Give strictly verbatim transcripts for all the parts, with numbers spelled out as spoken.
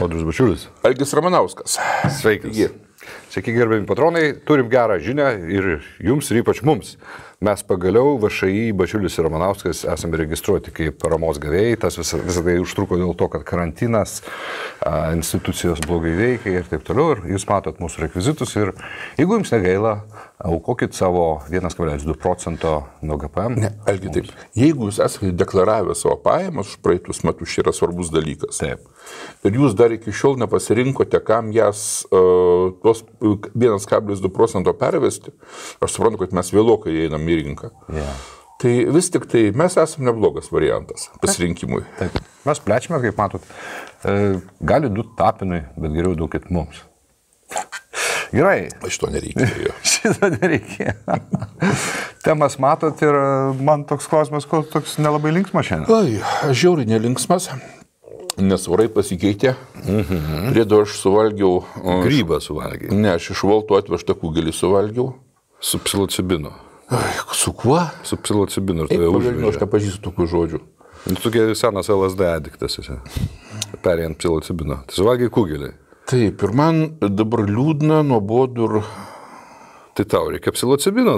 Audrius Bačiulis. Algis Ramanauskas. Sveikas. Taigi. Sveiki, gerbėjami patronai, turim gerą žinią ir jums, ir ypač mums. Mes pagaliau V Š I, Bačiulis ir Ramanauskas esame registruoti kaip paramos gavėjai. Tas visą, visą tai užtruko dėl to, kad karantinas, institucijos blogai veikia ir taip toliau. Ir jūs matot mūsų rekvizitus ir jeigu jums negaila, aukokit savo vienas kablelis du procento nuo G P M. Ne, Algi, taip. Jeigu jūs esate deklaravę savo pajamas už praeitus metus, šis yra svarbus dalykas. Taip. Ir jūs dar iki šiol nepasirinkote, kam jas uh, tuos vienas kablelis du procento pervesti, aš suprantu, kad mes vėlokai einam į rinką. Yeah. Tai vis tik tai mes esame neblogas variantas pasirinkimui. Taip. Mes plečiame, kaip matot, e, gali du tapinui, bet geriau duokit mums. Gerai. Šito nereikėjo. Šito nereikėjo. Temas matot ir man toks klausimas, ko toks nelabai linksmas šiandien. Oi, aš žiauriai nelinksmas. Nes orai pasikeitė. Mhm. Priedo aš suvalgiau... Grybą suvalgiau. Ne, aš iš Volto atvežtą kugelį suvalgiau. Su psilocibinu. Ai, su kuo? Su psilocibinu. Ir tave užvežė. Aš nepažįstu tokių žodžių. Tokia senas L S D adiktas esi. Perėjant psilocibino. Tai suvalgiai kugelį. Taip, ir man dabar liūdna, nuobodu ir... Tai tau reikia psilocibino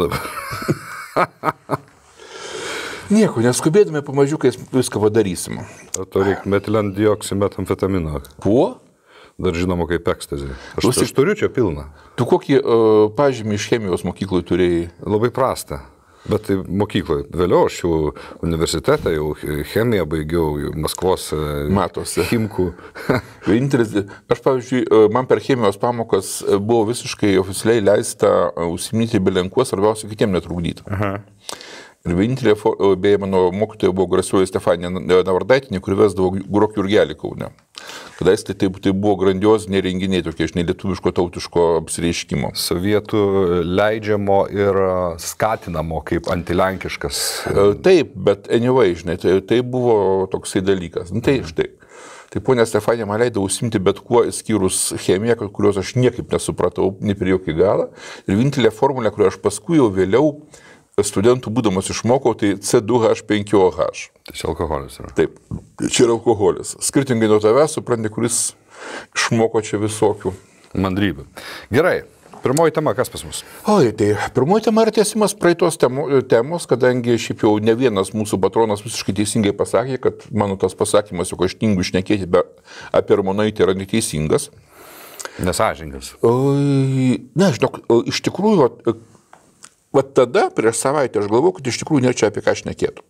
dabar. Nieko, neskubėdami pamažiukai viską padarysim. To reikia metilendioksimetamfetamino. Kuo? Dar žinoma kaip ekstazė. Aš, Tusi... aš turiu čia pilną. Tu kokį uh, pažymį iš chemijos mokyklai turėjai? Labai prastą. Bet tai mokykloje. Vėliau aš jau universitetą, jau chemiją baigiau, jau Maskvos Matosi. Chimkų. Vienintelis, aš pavyzdžiui, man per chemijos pamokas buvo visiškai oficialiai leista užsiminti belenkuo, svarbiausia kitiem netrukdyti. Aha. Ir vienintelė, beje, mano mokytoja buvo Grasioji Stefanija Navardaitinė, kuri vesdavo Grok Jurgelį Kaune. Kadais tai, tai, tai buvo grandioziniai renginiai, tokie, žinai, lietuviško tautiško apsireiškimo. Sovietų leidžiamo ir skatinamo kaip antilenkiškas. Taip, bet anyway, žinai, tai, tai buvo toksai dalykas. Nu, tai štai. Tai ponia Stefanija man leido užsimti bet kuo skyrus chemiją, kurios aš niekaip nesupratau, ne per jokį galą. Ir vienintelė formulė, kurią aš paskui jau vėliau studentų būdamas išmokau, tai C du H penki O H. Tai čia alkoholis yra. Taip, čia yra alkoholis. Skirtingai nuo tavęs, supranti, kuris išmoko čia visokių. Mandrybių. Gerai, pirmoji tema, kas pas mus? Oi, tai pirmoji tema yra tiesimas praeitos temo, temos, kadangi šiaip jau ne vienas mūsų patronas visiškai teisingai pasakė, kad mano tas pasakymas, jog aš tingiu šnekėti be, apie Ramonaitę yra neteisingas. Nesąžingas. Oi, ne, žinok, iš tikrųjų... Vat tada, prieš savaitę, aš galvoju, kad iš tikrųjų nėra čia apie ką šnekėtų.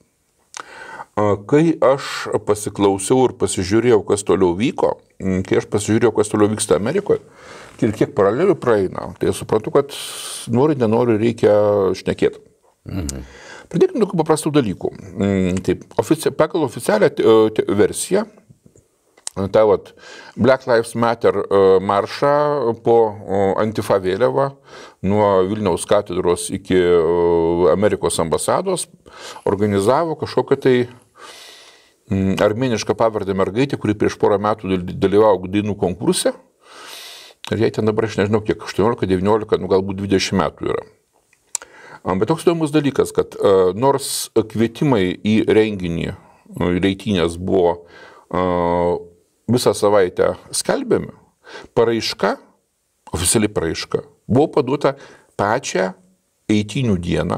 Kai aš pasiklausiau ir pasižiūrėjau, kas toliau vyko, kai aš pasižiūrėjau, kas toliau vyksta Amerikoje, ir kiek paralelių praeina, tai suprantu, kad nori, nenori, reikia šnekėti. Mhm. Pradėkime tokių paprastų dalykų. Taip, ofici- pagal oficialią versiją, tai vat Black Lives Matter maršą po Antifa vėliavą nuo Vilniaus katedros iki Amerikos ambasados organizavo kažkokią tai armėnišką pavardę mergaitę, kuri prieš porą metų dalyvavo dainų konkurse. Ir jai ten dabar, aš nežinau, kiek, aštuoniolika, devyniolika, nu galbūt dvidešimt metų yra. Bet toks įdomus dalykas, kad nors kvietimai į renginį, reitynės buvo visą savaitę skelbiami, paraiška, oficialiai paraiška, buvo paduota pačią eitynių dieną,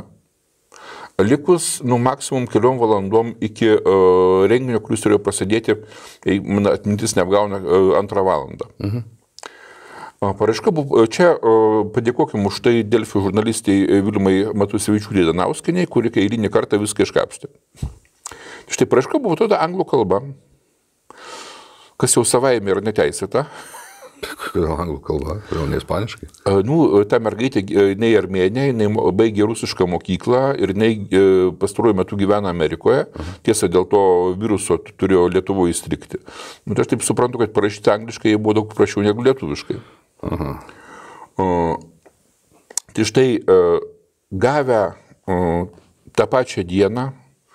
likus, nu, maksimum keliom valandom iki uh, renginio, kuris turėjo prasidėti, jei man atmintis neapgauna, uh, antrą valandą. Mhm. Uh, paraiška buvo, čia uh, padėkokim už tai Delfi žurnalistai Vilmai Matusevičiūtei Danauskienei, kuri eilinį kartą viską iškapstė. Štai paraiška buvo tada anglų kalba, kas jau savaime yra neteisėta. Kodėl anglų kalba? Kodėl ne ispaniškai? Nu, ta mergaitė, nei Armėnija, nei baigė rusišką mokyklą ir nei pastaruoju metu gyvena Amerikoje. Aha. Tiesa, dėl to viruso turėjo Lietuvoje įstrikti. Nu, tai aš taip suprantu, kad parašyti angliškai jie buvo daug paprasčiau negu lietuviškai. Aha. O, tai štai, gavę o, tą pačią dieną,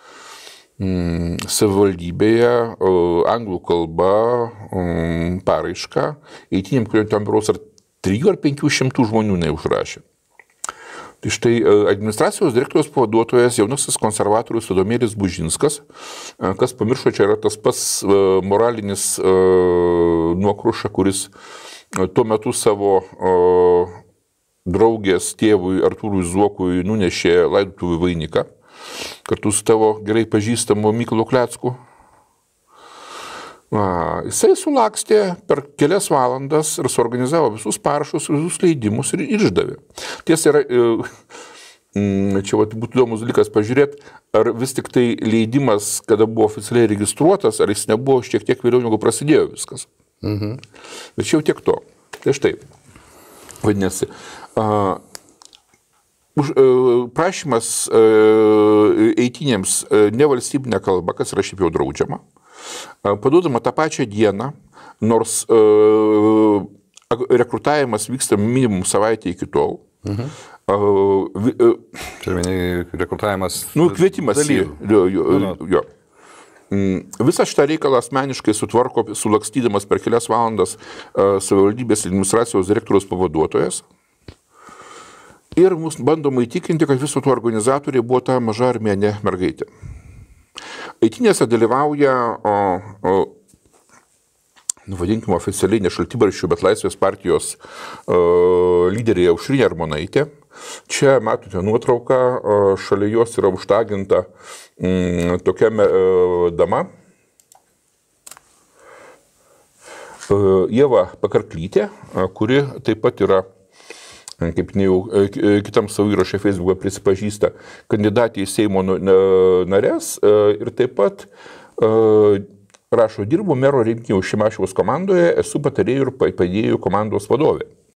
savivaldybėje anglų kalba paraišką, eitinėm, kuriuom tam biuros ar trijų ar penkių šimtų žmonių neužrašė. Tai štai administracijos direktoriaus pavaduotojas jaunasis konservatorius Adomėlis Bužinskas, kas pamiršo, čia yra tas pats moralinis nuokruša, kuris tuo metu savo draugės tėvui Artūrui Zuokui nunešė laidotuvių vainiką, kartu su tavo gerai pažįstamu Mykolu Klecku. A, jisai sulakstė per kelias valandas ir suorganizavo visus parašus, visus leidimus ir išdavė. Tiesa, yra, čia vat, būtų įdomus dalykas pažiūrėti, ar vis tik tai leidimas, kada buvo oficialiai registruotas, ar jis nebuvo šiek tiek vėliau, negu prasidėjo viskas. Mhm. Bet čia jau tiek to. Tai štai, vadinasi, a, už, a, prašymas a, eitynėms a, nevalstybinė kalba, kas yra šiaip jau draudžiama, paduodama tą pačią dieną, nors uh, rekrutavimas vyksta minimum savaitę iki tol. Mhm. Uh, uh, Čia meniai rekrutavimas. Nu, kvietimas į. Jo, jo, jo. Visą šitą reikalą asmeniškai sutvarko, sulakstydamas per kelias valandas uh, savivaldybės administracijos direktoriaus pavaduotojas. Ir mus bandoma įtikinti, kad viso to organizatoriai buvo ta maža armėnė mergaitė. Eitynėse dalyvauja, o, o, nu, vadinkime oficialiai ne Šaltibarščių, bet Laisvės partijos o, lyderė Aušrinė Armonaitė. Čia matote nuotrauką, o, šalia jos yra užtaginta m, tokia o, dama. O, Ieva Pakarklytė, kuri taip pat yra, kaip jau kitam savo įrašė Facebook'e prisipažįsta, kandidatė į Seimo narės ir taip pat rašo, dirbu mero rinkimų Šimašiaus komandoje, esu patarėjų ir padėjėjų komandos vadovė.